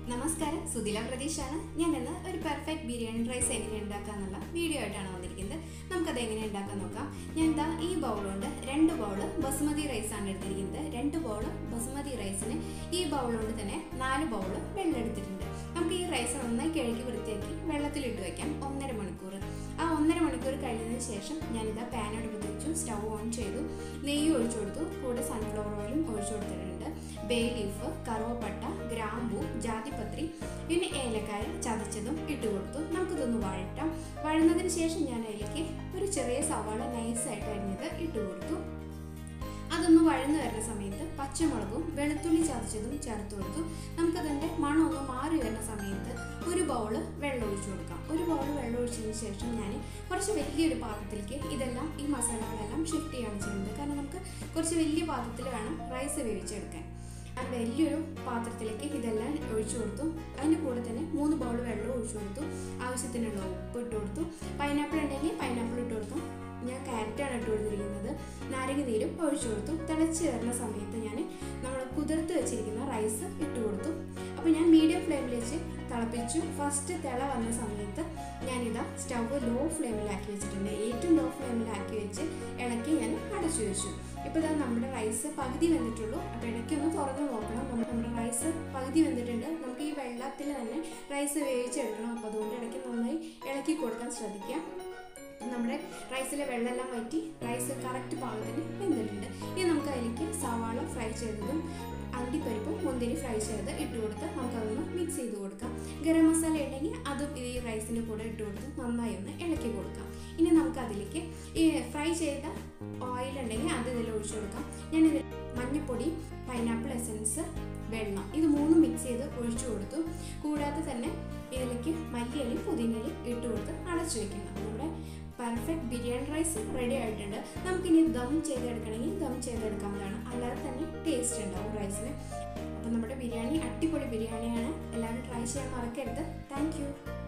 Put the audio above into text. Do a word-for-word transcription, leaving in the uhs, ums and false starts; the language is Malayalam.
നമസ്കാരം, സുധില പ്രതീഷാണ്. ഞാൻ ഇന്ന് ഒരു പെർഫെക്റ്റ് ബിരിയാണി റൈസ് എങ്ങനെ ഉണ്ടാക്കാന്നുള്ള വീഡിയോ ആയിട്ടാണ് വന്നിരിക്കുന്നത്. നമുക്കത് എങ്ങനെ ഉണ്ടാക്കാൻ നോക്കാം. ഞാൻ എന്താ ഈ ബൗളുകൊണ്ട് രണ്ട് ബൗള് ബസുമതി റൈസാണ് എടുത്തിരിക്കുന്നത്. രണ്ട് ബൗള് ബസുമതി റൈസിന് ഈ ബൗളുകൊണ്ട് തന്നെ നാല് ബൗള് വെള്ളം എടുത്തിട്ടുണ്ട്. നമുക്ക് ഈ റൈസ് നന്നായി കഴുകി വൃത്തിയാക്കി വെള്ളത്തിലിട്ട് വയ്ക്കാം ഒന്നര മണിക്കൂർ. ആ ഒന്നര മണിക്കൂർ കഴിഞ്ഞതിന് ശേഷം ഞാനിതാ പാൻ അടുപ്പത്ത് വെച്ചു, സ്റ്റൗ ഓൺ ചെയ്തു, നെയ്യ് ഒഴിച്ചു കൊടുത്തു, കൂടെ സൺഫ്ലവർ ഓയിലും ഒഴിച്ചു കൊടുത്തിട്ടുണ്ട്. ബേ ലീഫ്, കറുവപ്പട്ട, ഗ്രാമ്പൂ, ജാതിപത്രി, പിന്നെ ഏലക്കായ ചതച്ചതും ഇട്ട് കൊടുത്തു. നമുക്കിതൊന്ന് വഴറ്റാം. വഴന്നതിന് ശേഷം ഞാൻ അതിലേക്ക് ഒരു ചെറിയ സവാള നൈസായിട്ട് അരിഞ്ഞത് ഇട്ട് കൊടുത്തു. അതൊന്ന് വഴന്നു വരുന്ന സമയത്ത് പച്ചമുളകും വെളുത്തുള്ളി ചതച്ചതും ചേർത്ത് കൊടുത്തു. നമുക്കതിൻ്റെ മണം ഒന്ന് മാറി വരുന്ന സമയത്ത് ഒരു ബൗള് വെള്ളം ഒഴിച്ചു കൊടുക്കാം. ഒരു ബൗള് വെള്ളം ഒഴിച്ചതിന് ശേഷം ഞാൻ കുറച്ച് വലിയൊരു പാത്രത്തിലേക്ക് ഇതെല്ലാം ഈ മസാലകളെല്ലാം ഷിഫ്റ്റ് ചെയ്യാണ് ചെയ്യുന്നത്. കാരണം നമുക്ക് കുറച്ച് വലിയ പാത്രത്തിൽ വേണം റൈസ് വേവിച്ചെടുക്കാൻ. ഞാൻ വലിയൊരു പാത്രത്തിലേക്ക് ഇതെല്ലാം ഒഴിച്ചു കൊടുത്തു. അതിൻ്റെ കൂടെ തന്നെ മൂന്ന് ബൗൾ വെള്ളം ഒഴിച്ചു കൊടുത്തു. ആവശ്യത്തിനുള്ള ഉപ്പ് ഇട്ട് കൊടുത്തു. പൈനാപ്പിൾ ഉണ്ടെങ്കിൽ പൈനാപ്പിൾ ഇട്ട് കൊടുക്കാം. ഞാൻ ക്യാരറ്റാണ് ഇട്ട് കൊടുത്തിരിക്കുന്നത്. നാരങ്ങ നീരും ഒഴിച്ചു കൊടുത്തു. തിളച്ച് വരുന്ന സമയത്ത് ഞാൻ നമ്മൾ കുതിർത്ത് വെച്ചിരിക്കുന്ന റൈസ് ഇട്ട് കൊടുത്തു. അപ്പോൾ ഞാൻ മീഡിയം ഫ്ലെയിമിൽ വെച്ച് തിളപ്പിച്ചു. ഫസ്റ്റ് തിള വന്ന സമയത്ത് ഞാനിതാ സ്റ്റവ് ലോ ഫ്ലെയിമിലാക്കി വെച്ചിട്ടുണ്ട്. ഏറ്റവും ലോ ഫ്ലെയിമിലാക്കി വെച്ച് ഇളക്കി ഞാൻ അടച്ചു വെച്ചു. ഇപ്പോൾ ഇതാ നമ്മുടെ റൈസ് പകുതി വെന്തിട്ടുള്ളൂ. അപ്പോൾ ഇടയ്ക്ക് ഒന്ന് തുറന്ന് നോക്കണം. നമ്മുടെ റൈസ് പകുതി വെന്തിട്ടുണ്ട്. നമുക്ക് ഈ വെള്ളത്തിൽ തന്നെ റൈസ് വേവിച്ചെടുക്കണം. അപ്പോൾ അതുകൊണ്ട് ഇടയ്ക്ക് നന്നായി ഇളക്കി കൊടുക്കാൻ ശ്രദ്ധിക്കാം. നമ്മുടെ റൈസിലെ വെള്ളമെല്ലാം വറ്റി റൈസ് കറക്റ്റ് പാകത്തിന് വെന്തിട്ടുണ്ട്. ഇനി നമുക്ക് അതിലേക്ക് സവാള ഫ്രൈ ചെയ്തതും അണ്ടിപ്പരിപ്പും മുന്തിരി ഫ്രൈ ചെയ്ത് ഇട്ട് കൊടുത്ത് നമുക്കതൊന്ന് മിക്സ് ചെയ്ത് കൊടുക്കാം. ഗരം മസാല ഉണ്ടെങ്കിൽ അതും ഈ റൈസിൻ്റെ കൂടെ ഇട്ട് കൊടുത്ത് നന്നായി ഒന്ന് ഇളക്കി കൊടുക്കാം. ഇനി നമുക്കതിലേക്ക് ഈ ഫ്രൈ ചെയ്ത ഓയിൽ ഉണ്ടെങ്കിൽ അത് ഇതിൽ ഒഴിച്ചു കൊടുക്കാം. ഞാനിതിൽ മഞ്ഞൾപ്പൊടി, പൈനാപ്പിൾ എസൻസ്, വെള്ളം ഇത് മൂന്നും മിക്സ് ചെയ്ത് ഒഴിച്ചു കൊടുത്തു. കൂടാതെ തന്നെ ഇതിലേക്ക് മല്ലിയിലയും പുതിനയിലയും ഇട്ട് കൊടുത്ത് അടച്ചു വയ്ക്കണം. നമ്മുടെ പെർഫെക്റ്റ് ബിരിയാണി റൈസ് റെഡി ആയിട്ടുണ്ട്. നമുക്കിനി ദം ചെയ്തെടുക്കണമെങ്കിൽ ദം ചെയ്തെടുക്കാവുന്നതാണ്. അല്ലാതെ തന്നെ ടേസ്റ്റ് ഉണ്ടാവും റൈസിന്. അപ്പോൾ നമ്മുടെ ബിരിയാണി അടിപൊളി ബിരിയാണിയാണ്. എല്ലാവരും ട്രൈ ചെയ്യാൻ മറക്കരുത്. Thank U.